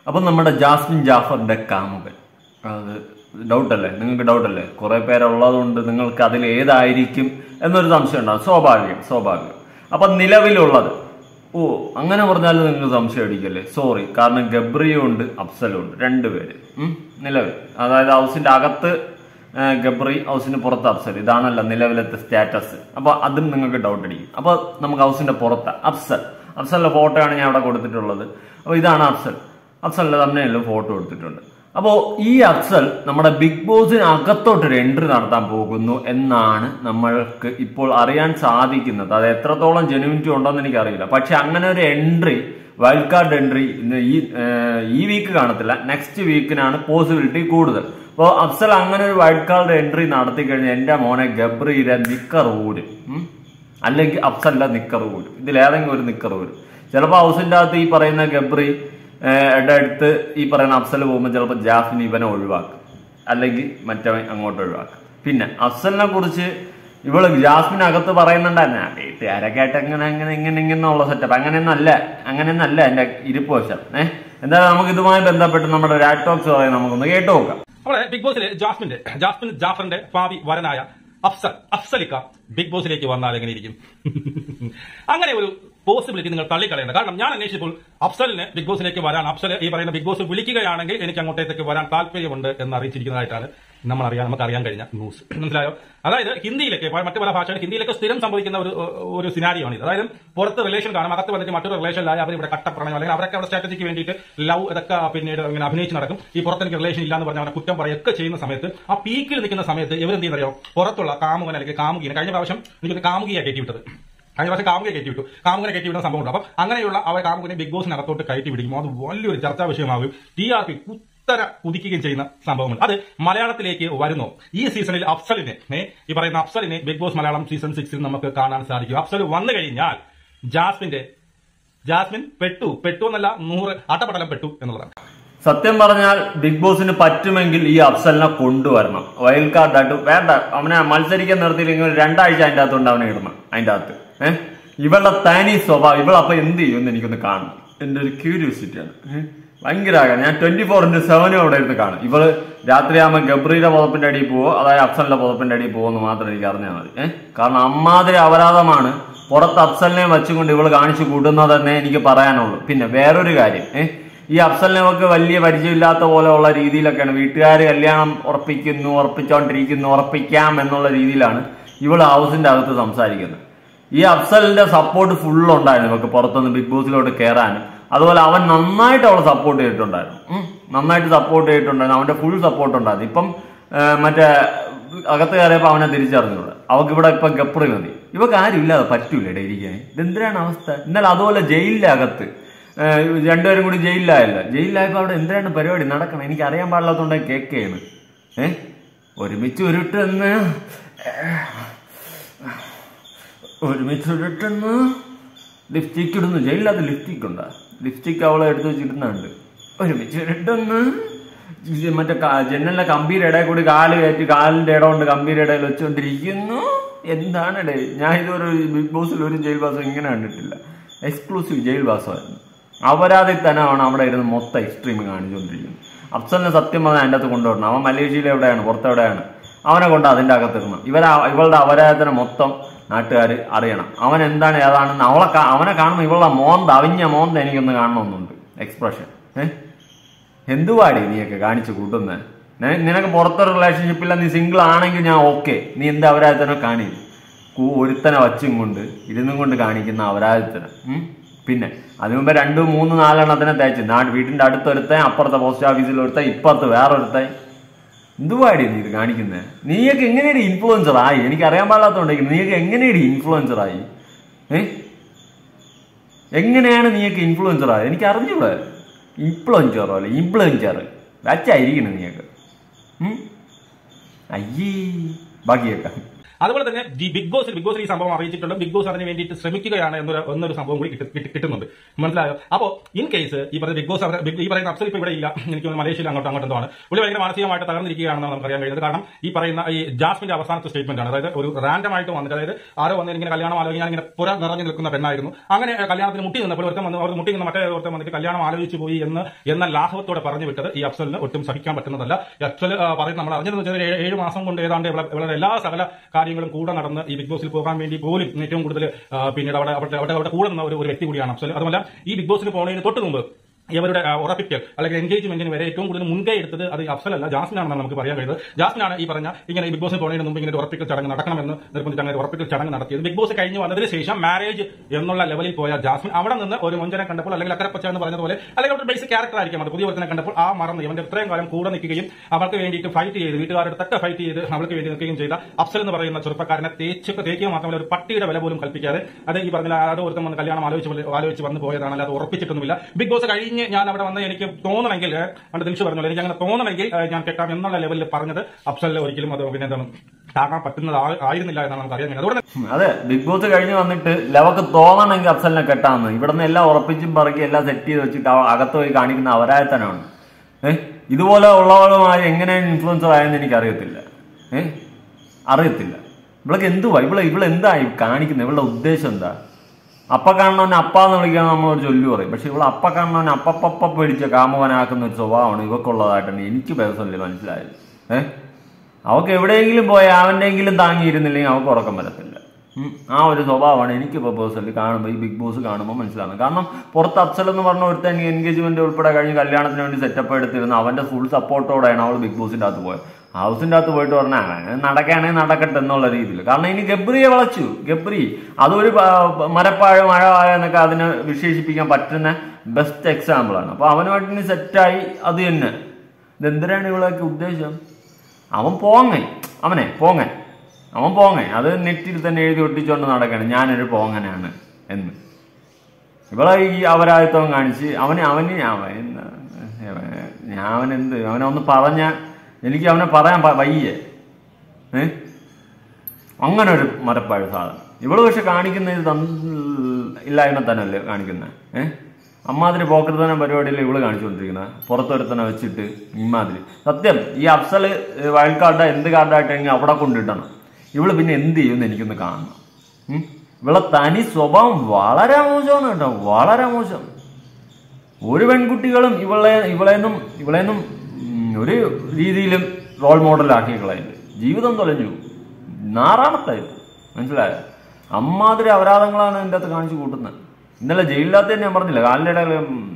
അപ്പം നമ്മുടെ ജാസ്മിൻ ജാഫറിന്റെ കാമുകൻ, അത് ഡൗട്ടല്ലേ, നിങ്ങൾക്ക് ഡൗട്ടല്ലേ? കുറെ പേരുള്ളതുകൊണ്ട് നിങ്ങൾക്ക് അതിൽ ഏതായിരിക്കും എന്നൊരു സംശയം ഉണ്ടാകും. സ്വാഭാവികം. അപ്പൊ നിലവിലുള്ളത്, അങ്ങനെ പറഞ്ഞാലും നിങ്ങൾക്ക് സംശയം അടിക്കല്ലേ? സോറി, കാരണം ഗബ്രിയും ഉണ്ട് അഫ്സലും ഉണ്ട്, രണ്ടുപേര് നിലവിൽ. അതായത് ഹൗസിന്റെ അകത്ത് ഗബ്രി, ഹൗസിന് പുറത്ത് അഫ്സൽ. ഇതാണല്ലോ നിലവിലത്തെ സ്റ്റാറ്റസ്. അപ്പൊ അതും നിങ്ങൾക്ക് ഡൗട്ട് അടിക്കും. അപ്പൊ നമുക്ക് ഹൗസിന്റെ പുറത്ത് അഫ്സലിന്റെ ഫോട്ടോയാണ് ഞാൻ അവിടെ കൊടുത്തിട്ടുള്ളത്. അപ്പൊ ഇതാണ് അഫ്സലിന്റെ തമ്മിലും ഫോട്ടോ എടുത്തിട്ടുണ്ട്. അപ്പോ ഈ അഫ്സൽ നമ്മുടെ ബിഗ് ബോസിന് അകത്തോട്ടൊരു എൻട്രി നടത്താൻ പോകുന്നു എന്നാണ് നമ്മൾക്ക് ഇപ്പോൾ അറിയാൻ സാധിക്കുന്നത്. അത് എത്രത്തോളം ജെന്യൂനിറ്റി ഉണ്ടോന്ന് എനിക്കറിയില്ല. പക്ഷെ അങ്ങനെ ഒരു എൻട്രി, വൈൽഡ് കാർഡ് എൻട്രി ഈ വീക്ക് കാണത്തില്ല, നെക്സ്റ്റ് വീക്കിനാണ് പോസിബിലിറ്റി കൂടുതൽ. അപ്പോൾ അഫ്സൽ അങ്ങനെ ഒരു വൈൽഡ് കാർഡ് എൻട്രി നടത്തി കഴിഞ്ഞാൽ എന്റെ മോനെ ഗബ്രിയുടെ നിക്കർ ഊരും, അല്ലെങ്കിൽ അഫ്സലിന്റെ നിക്കർ ഊരും. ഇതിലേതെങ്കിലും ഒരു നിക്കർ ഊരും. ചിലപ്പോൾ ഹൗസിന്റെ അകത്ത് ഈ പറയുന്ന ഗബ്രി അടുത്ത് ഈ പറയുന്ന അഫ്സൽ പോകുമ്പോൾ ചിലപ്പോൾ ജാസ്മിൻ ഇവനെ ഒഴിവാക്കും, അല്ലെങ്കിൽ മറ്റവൻ അങ്ങോട്ട് ഒഴിവാക്കും. പിന്നെ അഫ്സലിനെ കുറിച്ച് ജാസ്മിൻ അകത്ത് പറയുന്നുണ്ട് തന്നെ, വീട്ടുകാരൊക്കെ ആയിട്ട് ഇങ്ങനെയുള്ള സെറ്റപ്പ്. അങ്ങനെയൊന്നല്ല എന്റെ ഇരിപ്പ് വശം. എന്തായാലും നമുക്ക് ഇതുമായി ബന്ധപ്പെട്ട് നമ്മുടെ രാറ്റ് ടോക്സ് പറയും, നമുക്കൊന്ന് കേട്ടു നോക്കാം. അവിടെ ബിഗ് ബോസിലെ ജാസ്മിൻ ജാഫറിന്റെ ഭാവി വരനായ അഫ്സലിക്ക ബിഗ് ബോസിലേക്ക് വന്നാൽ എങ്ങനെ ഇരിക്കും? അങ്ങനെ ഒരു പോസിബിലിറ്റി നിങ്ങൾ തള്ളിക്കളയണ്ട. കാരണം ഞാൻ അന്വേഷിച്ചപ്പോൾ അഫ്സലിന് ബിഗ് ബോസിലേക്ക് വരാൻ, അഫ്സൽ ഈ പറയുന്ന ബിഗ് ബോസ് വിളിക്കുകയാണെങ്കിൽ എനിക്ക് അങ്ങോട്ടേക്ക് വരാൻ താല്പര്യമുണ്ട് എന്ന് അറിയിച്ചിരിക്കുന്നതായിട്ടാണ് നമുക്ക് അറിയാൻ കഴിഞ്ഞ ന്യൂസ്. മനസ്സിലായോ? അതായത് ഹിന്ദിയിലേക്ക്, മറ്റു പല ഭാഷകൾ ഹിന്ദിയിലേക്ക് സ്ഥിരം സംഭവിക്കുന്ന ഒരു സിനാരിയാണ് ഇത്. അതായത് പുറത്ത് റിലേഷൻ കാണും, അകത്ത് വന്നിട്ട് മറ്റൊരു റിലേഷനിലായി അവർ ഇവിടെ കട്ടപ്രണയം, അല്ലെങ്കിൽ അവരൊക്കെ അവിടെ സ്ട്രാറ്റജിക്ക് വേണ്ടിയിട്ട് ലവ് ഇതൊക്കെ പിന്നീട് ഇങ്ങനെ അഭിനയിച്ച് നടക്കും. ഈ പുറത്തെനിക്ക് റിലേഷൻ ഇല്ലാന്ന് പറഞ്ഞാൽ അവരെ കുറ്റം പറയുകയൊക്കെ ചെയ്യുന്ന സമയത്ത്, ആ പീക്കിൽ നിൽക്കുന്ന സമയത്ത് ഇവരെന്ത് ചെയ്യുന്നറിയോ? പുറത്തുള്ള കാമുകൻ അല്ലെങ്കിൽ കാമുകിനെ, കഴിഞ്ഞ പ്രാവശ്യം എനിക്ക് കാമുകിയെ കയറ്റിവിട്ടു, കാമുകനെ കയറ്റിവിടുന്ന സംഭവമുണ്ട്. അപ്പം അങ്ങനെയുള്ള കാമുകനെ ബിഗ് ബോസിനകത്തോട്ട് കയറ്റി വിടിക്കുമ്പോൾ അത് വലിയൊരു ചർച്ചാ വിഷയമാകും. TRP കുതിക്കുകയും ചെയ്യുന്ന സംഭവങ്ങൾ. അത് മലയാളത്തിലേക്ക് വരുന്നു. ഈ സീസണിൽ ഈ പറയുന്ന അഫ്സലിനെ ബിഗ് ബോസ് മലയാളം സീസൺ 6 നമുക്ക് കാണാൻ സാധിക്കും. അഫ്സൽ വന്നു കഴിഞ്ഞാൽ ജാസ്മിൻ പെട്ടു എന്നല്ല 100 ആട്ടപ്പടലം പെട്ടു എന്നുള്ളതാണ്. സത്യം പറഞ്ഞാൽ ബിഗ് ബോസിന് പറ്റുമെങ്കിൽ ഈ അഫ്സലിനെ കൊണ്ടുവരണം. വൈൽഡ് കാർഡായിട്ട് വേണ്ട, അവനെ മത്സരിക്കാൻ നിർത്തിയില്ലെങ്കിൽ 2 ആഴ്ച അതിന്റെ അകത്തുണ്ട് അവനെ ഇടണം. അതിന്റെ അകത്ത് ഇവളുടെ തനി സ്വഭാവം, ഇവളപ്പൊ എന്ത് ചെയ്യുമെന്ന് എനിക്കൊന്ന് കാണണം. എന്റെ ഒരു ക്യൂരിയോസിറ്റിയാണ് ഭയങ്കര. ഞാൻ 24/7 അവിടെ ഇരുന്ന് കാണും. ഇവള് രാത്രിയാകുമ്പോൾ ഗബ്രിയുടെ പുതപ്പിന്റെ അടിയിൽ പോവോ, അതായത് അഫ്സലിന്റെ പുതപ്പിന്റെ അടിയിൽ പോകുമെന്ന് മാത്രം എനിക്ക് അറിഞ്ഞാൽ മതി. കാരണം അമ്മാതിരി അപരാധമാണ് പുറത്ത് അഫ്സലിനെ വെച്ചുകൊണ്ട് ഇവള് കാണിച്ചു കൂട്ടുന്നതെന്നേ എനിക്ക് പറയാനുള്ളൂ. പിന്നെ വേറൊരു കാര്യം, ഈ അഫ്സലിനെ നമുക്ക് വലിയ പരിചയമില്ലാത്ത പോലെയുള്ള രീതിയിലൊക്കെയാണ് വീട്ടുകാർ കല്യാണം ഉറപ്പിക്കാം എന്നുള്ള രീതിയിലാണ് ഇവള് ഹൗസിന്റെ അകത്ത് സംസാരിക്കുന്നത്. ഈ അഫ്സലിന്റെ സപ്പോർട്ട് ഫുൾ ഉണ്ടായിരുന്നു ഇവർക്ക് പുറത്തുനിന്ന് ബിഗ് ബോസിലോട്ട് കയറാനും. അതുപോലെ അവൻ നന്നായിട്ട് അവളെ സപ്പോർട്ട് ചെയ്തിട്ടുണ്ടായിരുന്നു. അവന്റെ ഫുൾ സപ്പോർട്ട് ഉണ്ടായിരുന്നു. ഇപ്പം മറ്റേ അകത്ത് കയറിയപ്പോൾ അവനെ തിരിച്ചറിഞ്ഞൂടെ. അവർക്ക് ഇവിടെ ഇപ്പം ഗപ്രി മതി. ഇവക്ക് ആരും ഇല്ലാതെ പറ്റൂല ഇരിക്കാൻ. ഇതെന്തിനാണ് അവസ്ഥ? എന്നാലും അതുപോലെ ജയിലിന്റെ അകത്ത് രണ്ടുപേരും കൂടി ജയിലിലായപ്പോ അവിടെ എന്തിനാണ് പരിപാടി നടക്കണം? എനിക്ക് അറിയാൻ പാടില്ലാത്തോണ്ട് കേൾക്കുകയാണ്. ഒരുമിച്ച് ഉരുട്ടെന്ന് ലിപ്സ്റ്റിക് ഇടുന്നു. ജയിലിനകത്ത് ലിപ്സ്റ്റിക് ഉണ്ടാ? ലിപ്സ്റ്റിക് അവളെ എടുത്ത് വെച്ചിടുന്നുണ്ട്. ഒരുമിച്ച് ഉരുട്ടെന്ന് മറ്റേ ജനലിന്റെ കമ്പീര ഇടയിൽ കൂടി കാല് കയറ്റി കാലിന്റെ ഇട കൊണ്ട് കമ്പീര ഇടയിൽ വെച്ചുകൊണ്ടിരിക്കുന്നു. എന്താണ് ഇടേ? ഞാൻ ഇതുവരെ ബിഗ് ബോസിൽ ഒരു ജയിൽ വാസം ഇങ്ങനെ കണ്ടിട്ടില്ല. Exclusive jail വാസമായിരുന്നു. അപരാധി തന്നെ ആണ് അവിടെ ഇരുന്ന് മൊത്തം എക്സ്ട്രീം കാണിച്ചുകൊണ്ടിരിക്കുന്നത്. അഫ്സലിനെ സത്യം പറഞ്ഞാൽ അതിൻ്റെ അകത്ത് കൊണ്ടുവരണം. അവൻ മലേഷ്യയിൽ എവിടെയാണ്, പുറത്തെവിടെയാണ്, അവനെ കൊണ്ട് അതിൻ്റെ അകത്തിടണം. ഇവളുടെ അപരാധത്തിനെ മൊത്തം നാട്ടുകാർ അറിയണം. അവൻ എന്താണ് ഏതാണെന്ന് അവനെ കാണുമ്പോൾ ഇവളുടെ അവിഞ്ഞ മോന്ത എനിക്കൊന്ന് കാണണമെന്നുണ്ട്. എക്സ്പ്രഷൻ എന്തുവാടി നീയൊക്കെ കാണിച്ചു കൂട്ടുന്നത്? നിനക്ക് പുറത്തൊരു റിലേഷൻഷിപ്പില്ല, നീ സിംഗിൾ ആണെങ്കിൽ ഞാൻ ഓക്കെ. നീ എന്താ അപരാധത്തിനെ കാണി? ഒരുത്തനെ വച്ചും കൊണ്ട് ഇരുന്നും കൊണ്ട് കാണിക്കുന്ന അപരാധത്തിനെ. പിന്നെ അതിനു മുമ്പ് 2, 3, 4 എണ്ണത്തിനെ തേച്ച് വീട്ടിന്റെ അടുത്തൊരുത്തൻ, അപ്പുറത്തെ പോസ്റ്റ് ഓഫീസിൽ ഒരുത്തൻ, ഇപ്പുറത്ത് വേറൊരുത്തൻ. എന്തുവാടി നീ ഇത് കാണിക്കുന്നത്? നീയൊക്കെ എങ്ങനെയാണ് ഇൻഫ്ലുവൻസർ ആയി? എനിക്ക് അറിയാൻ പാടില്ലാത്തോണ്ടെങ്കിൽ നീയൊക്കെ എങ്ങനെയാണ് ഇൻഫ്ലുവൻസർ ആയി? എങ്ങനെയാണ് നീയൊക്കെ ഇൻഫ്ലുവൻസർ ആയത്? എനിക്ക് അറിഞ്ഞൂടെ. ഇൻഫ്ലുവൻസർ വെച്ചായിരിക്കണം നീയൊക്കെ. അയ്യേ ബാക്കിയൊക്കെ. അതുപോലെ തന്നെ ബിഗ് ബോസിൽ ഈ സംഭവം അറിയിച്ചിട്ടുണ്ട്. ബിഗ് ബോസ് അതിന് വേണ്ടിയിട്ട് ശ്രമിക്കുകയാണ് എന്നൊരു സംഭവം കൂടി കിട്ടുന്നുണ്ട്. മനസ്സിലായോ? അപ്പോ ഇൻ കേസ് ഈ പറയുന്ന ബിഗ് ബോസ് ഈ പറയുന്ന അഫ്സൽ ഇപ്പൊ ഇവിടെ ഇല്ല, എനിക്ക് മലേഷ്യയിൽ അങ്ങോട്ടും എന്തോ ആണ്. പുള്ളി ഭയങ്കര മാനസികമായിട്ട് തകർന്നിരിക്കുകയാണെന്നാണ് നമുക്ക് അറിയാൻ കഴിയുന്നത്. കാരണം ഈ പറയുന്ന ഈ ജാസ്മിന്റെ അവസാനത്തെ സ്റ്റേറ്റ്മെന്റ് ആണ്. അതായത് ഒരു റാൻഡം ആയിട്ട് വന്നിട്ട്, അതായത് ആരോ വന്ന് ഇങ്ങനെ കല്യാണം ആലോചിക്കാൻ ഇങ്ങനെ പുറ നിറഞ്ഞു നിൽക്കുന്ന പെണ്ണായിരുന്നു. അങ്ങനെ കല്യാണത്തിന് മുട്ടി നിന്നപ്പോൾ അവർ മുട്ടി നിന്ന് മറ്റേ ഓർത്തം വന്നിട്ട് കല്യാണം ആലോചിച്ചു പോയി എന്ന ലാഘവത്തോടെ പറഞ്ഞു വിട്ടത് ഈ അഫ്സലിന് ഒട്ടും സഹിക്കാൻ പറ്റുന്നതല്ല. അഫ്സൽ പറയുന്നത് നമ്മൾ അറിഞ്ഞതെന്ന് വെച്ചാൽ 7 മാസം കൊണ്ട് ഏതാണ്ട് വളരെ എല്ലാ സകല കാര്യങ്ങളും കൂടെ നടന്ന് ഈ ബിഗ് ബോസിൽ പോകാൻ വേണ്ടി പോലും ഏറ്റവും കൂടുതൽ പിന്നീട് അവിടെ കൂടെ നിന്ന ഒരു വ്യക്തി കൂടിയാണ് അഫ്സൽ. അതുമല്ല ഈ ബിഗ് ബോസിൽ പോകുന്നതിന് തൊട്ട് മുമ്പ് ഇവരുടെ ഉറപ്പിക്കൽ അല്ലെങ്കിൽ എൻഗേജ്മെന്റിന് വരെ ഏറ്റവും കൂടുതൽ മുൻകൈ എടുത്തത് അത് അഫ്സലല്ല, ജാസ്മിനാണെന്നാണ് നമുക്ക് പറയാൻ കഴിയുന്നത്. ജാസ്മിനാണ് ഈ പറഞ്ഞ ഇങ്ങനെ ബിഗ് ബോസിൽ പോകുന്നതിന് മുമ്പ് ഇങ്ങനെ ഉറപ്പിക്കൽ ചടങ്ങ് നടക്കണമെന്ന് നിർബന്ധിച്ച് അങ്ങനെ ഉറപ്പിക്കൽ ചടങ്ങ് നടത്തിയത്. ബിഗ് ബോസ് കഴിഞ്ഞ് വന്നതിന് ശേഷം മാരേജ് എന്നുള്ള ലെവലിൽ പോയ ജാസ്മിൻ അവിടെ നിന്ന് ഒരു മൊഞ്ചനെ കണ്ടപ്പോൾ, അല്ലെങ്കിൽ അക്കരപ്പച്ച എന്ന് പറഞ്ഞതുപോലെ, അല്ലെങ്കിൽ ഒരു ബേസിക് ക്യാരക്ടർ ആയിരിക്കും അത്, പുതിയ ഒരുത്തനെ കണ്ടപ്പോൾ ആ മറന്ന് ഇവന്റെ ഇത്രയും കാലം കൂടെ നിൽക്കുകയും അവൾക്ക് വേണ്ടിയിട്ട് ഫൈറ്റ് ചെയ്ത്, വീട്ടുകാരുടെ തക്ക ഫൈറ്റ് ചെയ്ത് അവൾക്ക് വേണ്ടി നിൽക്കുകയും ചെയ്ത അഫ്സൽ എന്ന് പറയുന്ന ചെറുപ്പക്കാരനെ തേക്കുക മാത്രമല്ല ഒരു പട്ടിയുടെ വില പോലും കൽപ്പിക്കാതെ, അത് ഈ പറഞ്ഞ ആരോ ഒരുത്തം വന്ന് കല്യാണം ആലോചിച്ച് വന്ന് പോയതാണ്, അല്ലാതെ ഉറപ്പിച്ചിട്ടൊന്നുമില്ല. ബിഗ് ബോസ് കഴിഞ്ഞ് ഞാൻ അവിടെ വന്ന് എനിക്ക് തോന്നണമെങ്കിൽ, പണ്ട് ദിൽഷ പറഞ്ഞല്ലോ, എനിക്ക് അങ്ങനെ തോന്നണമെങ്കിൽ ഞാൻ കെട്ടാം എന്നുള്ള ലെവലിൽ പറഞ്ഞത് അഫ്സലിന് ഒരിക്കലും അത് പിന്നെ എന്താണ് താങ്ങാൻ പറ്റുന്നതായിരുന്നില്ല എന്നാണ് നമുക്ക് അറിയാൻ കഴിയുന്നത്. അതെ, ബിഗ് ബോസ് കഴിഞ്ഞ് വന്നിട്ട് ലവക്ക് തോന്നണമെങ്കിൽ അഫ്സലിനെ കെട്ടാമെന്ന് ഇവിടുന്ന് എല്ലാം ഉറപ്പിച്ചും പറക്കി എല്ലാം സെറ്റ് ചെയ്ത് വെച്ചിട്ട് അകത്ത് പോയി കാണിക്കുന്ന അവരായത്തനാണ്. ഇതുപോലെ ഉള്ളവളുമായി എങ്ങനെ ഇൻഫ്ലുവൻസർ ആയെന്ന് എനിക്കറിയത്തില്ല. അറിയത്തില്ല ഇവൾക്ക് എന്തുവാ, ഇവളെന്തായി കാണിക്കുന്നത്, ഇവളുടെ ഉദ്ദേശം എന്താ? അപ്പ കാണുന്നവനെ അപ്പാന്ന് വിളിക്കാൻ നമ്മളൊരു ചൊല്ലു പറയും. പക്ഷെ ഇവിടെ അപ്പ കാണുന്നവനെ അപ്പപ്പ പിടിച്ച കാമുകനാക്കുന്ന ഒരു സ്വഭാവമാണ് ഇവക്കുള്ളതായിട്ടാണ് എനിക്ക് പേഴ്സണലി മനസ്സിലായത്. അവൾക്ക് എവിടെയെങ്കിലും പോയാൽ അവൻ്റെങ്കിലും താങ്ങിയിരുന്നില്ലെങ്കിൽ അവൾക്ക് ഉറക്കം വരത്തില്ല. ആ ഒരു സ്വഭാവമാണ് എനിക്കിപ്പോൾ പേഴ്സണലി കാണുമ്പോൾ, ഈ ബിഗ് ബോസ് കാണുമ്പോൾ മനസ്സിലാകുന്നത്. കാരണം പുറത്ത് അഫ്സൽ എന്ന് പറഞ്ഞ ഒരുത്തൻ എൻഗേജ്മെന്റ് ഉൾപ്പെടെ കഴിഞ്ഞ് കല്യാണത്തിന് വേണ്ടി സെറ്റപ്പ് എടുത്തിരുന്നു. അവന്റെ ഫുൾ സപ്പോർട്ടോടെയാണ് അവൾ ബിഗ് ബോസിന്റെ അകത്ത് പോയത്. ഹൗസിന്റെ അകത്ത് പോയിട്ട് പറഞ്ഞാൽ നടക്കുകയാണെങ്കിൽ നടക്കട്ടെ എന്നുള്ള രീതിയിൽ. കാരണം ഇനി ഗബ്രിയെ വളച്ചു. ഗബ്രി അതൊരു മരപ്പാഴ മഴവാഴ എന്നൊക്കെ അതിനെ വിശേഷിപ്പിക്കാൻ പറ്റുന്ന ബെസ്റ്റ് എക്സാമ്പിളാണ്. അപ്പൊ അവനുമായിട്ട് ഇനി സെറ്റായി അത് തന്നെ. ഇതെന്തിനാണ് ഇവളൊക്കെ ഉദ്ദേശം? അവൻ പോങ്ങൻ അത് നെറ്റിൽ തന്നെ എഴുതി ഒട്ടിച്ചുകൊണ്ട് നടക്കണം, ഞാനൊരു പോങ്ങനാണ് എന്ന്. ഇവളെ ഈ അപരാധിത്വം കാണിച്ച് അവനൊന്ന് പറഞ്ഞ എനിക്ക് അവനെ പറയാൻ വയ്യേ. അങ്ങനെ ഒരു മരപ്പാഴ സാധനം ഇവള് പക്ഷെ കാണിക്കുന്ന ഇല്ലായ്മ തന്നെയല്ലേ കാണിക്കുന്നത്. അമ്മാതിരി പോക്കർത്തന പരിപാടിയിൽ ഇവള് കാണിച്ചുകൊണ്ടിരിക്കുന്നത്, പുറത്തൊരുത്തനെ വെച്ചിട്ട് ഇമ്മാതിരി. സത്യം ഈ അഫ്സല് വൈൽഡ് കാർഡാ എന്ത് കാർഡായിട്ടെങ്കിൽ അവിടെ കൊണ്ടിട്ടണം. ഇവള് പിന്നെ എന്ത് ചെയ്യുമെന്ന് എനിക്കൊന്ന് കാണണം. ഇവളെ തനി സ്വഭാവം വളരെ മോശമാണ് കേട്ടോ, വളരെ മോശം. ഒരു പെൺകുട്ടികളും ഇവളെയൊന്നും ഒരു രീതിയിലും റോൾ മോഡലാക്കി കളയില്ല. ജീവിതം തൊലഞ്ഞു, നാറാണത്തായിരുന്നു. മനസ്സിലായോ? അമ്മാതിരി അപരാധങ്ങളാണ് എൻ്റെ അകത്ത് കാണിച്ചു കൂട്ടുന്നത്. ഇന്നലെ ജയിലിനകത്ത് തന്നെ ഞാൻ പറഞ്ഞില്ല, കാലിൻ്റെ ഇടയിൽ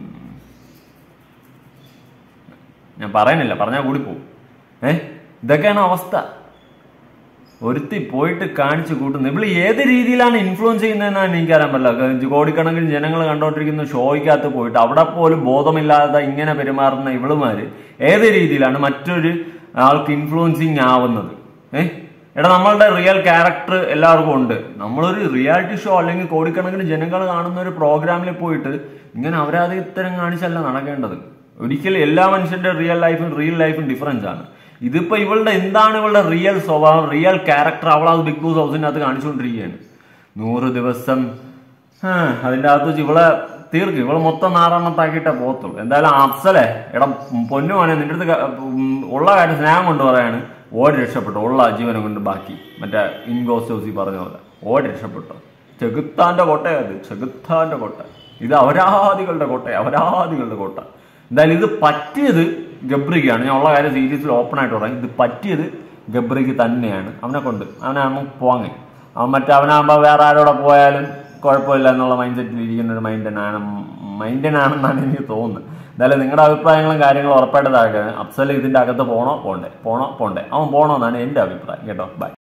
ഞാൻ പറയുന്നില്ല, പറഞ്ഞാൽ കൂടിപ്പോവും. ഇതൊക്കെയാണ് അവസ്ഥ. ഒരുത്തി പോയിട്ട് കാണിച്ചു കൂട്ടുന്നത്. ഇവള് ഏത് രീതിയിലാണ് ഇൻഫ്ലുവൻസ് ചെയ്യുന്നതെന്നാണ് എനിക്കറിയാൻ പറ്റില്ല. കോടിക്കണക്കിന് ജനങ്ങൾ കണ്ടോണ്ടിരിക്കുന്ന ഷോയ്ക്കകത്ത് പോയിട്ട് അവിടെ പോലും ബോധമില്ലാതെ ഇങ്ങനെ പെരുമാറുന്ന ഇവളുമാര് ഏത് രീതിയിലാണ് മറ്റൊരു ആൾക്ക് ഇൻഫ്ലുവൻസിങ് ആവുന്നത്? എടാ, നമ്മളുടെ റിയൽ ക്യാരക്ടർ എല്ലാവർക്കും ഉണ്ട്. നമ്മളൊരു റിയാലിറ്റി ഷോ അല്ലെങ്കിൽ കോടിക്കണക്കിന് ജനങ്ങൾ കാണുന്ന ഒരു പ്രോഗ്രാമിൽ പോയിട്ട് ഇങ്ങനെ അപരാധിത്തരം കാണിച്ചല്ല നടക്കേണ്ടത്. ഒരിക്കലും എല്ലാ മനുഷ്യന്റെ റിയൽ ലൈഫും ഡിഫറൻസ് ആണ്. ഇതിപ്പോ എന്താണ് ഇവളുടെ റിയൽ സ്വഭാവം, റിയൽ ക്യാരക്ടർ അവളത് ബിഗ് ബോസ് ഹൗസിന്റെ അകത്ത് കാണിച്ചുകൊണ്ടിരിക്കുകയാണ്. 100 ദിവസം അതിന്റെ അകത്ത് വെച്ച് ഇവളെ മൊത്തം നാറാണത്താക്കിയിട്ടേ പോകത്തുള്ളൂ. എന്തായാലും അഫ്സലെ, എടാ പൊന്നു മോനെ, നിന്റെ അടുത്ത് ഉള്ള കാര്യം സ്നേഹം കൊണ്ട് പറയാണ്, ഓടി രക്ഷപ്പെട്ടു. ഉള്ള ജീവനം കൊണ്ട് ബാക്കി മറ്റേ ഇൻഗോസ് ഹൗസി പറഞ്ഞ പോലെ ഓടി രക്ഷപ്പെട്ടു. ചെകുത്താന്റെ കോട്ടയത്, ചെകുത്താന്റെ കോട്ട. ഇത് അവരാധികളുടെ കോട്ട. എന്തായാലും ഇത് പറ്റിയത് ഗബ്രിക്കാണ്. ഞാൻ ഉള്ള കാര്യം സീരീസിൽ ഓപ്പൺ ആയിട്ട് പറയാം. ഇത് പറ്റിയത് ഗബ്രിക്ക് തന്നെയാണ്. അവനാകുമ്പോൾ പോങ്ങ. അവനാകുമ്പോൾ വേറെ ആരോടെ പോയാലും കുഴപ്പമില്ല എന്നുള്ള മൈൻഡ് സെറ്റിൽ ഇരിക്കുന്ന ഒരു മൈൻഡിനാണെന്നാണ് എനിക്ക് തോന്നുന്നത്. എന്തായാലും നിങ്ങളുടെ അഭിപ്രായങ്ങളും കാര്യങ്ങളും ഉറപ്പായിട്ട് താഴെ. അഫ്സൽ ഇതിന്റെ അകത്ത് പോണോ പോണ്ടേ? അവൻ പോണോന്നാണ് എന്റെ അഭിപ്രായം കേട്ടോ. ബൈ.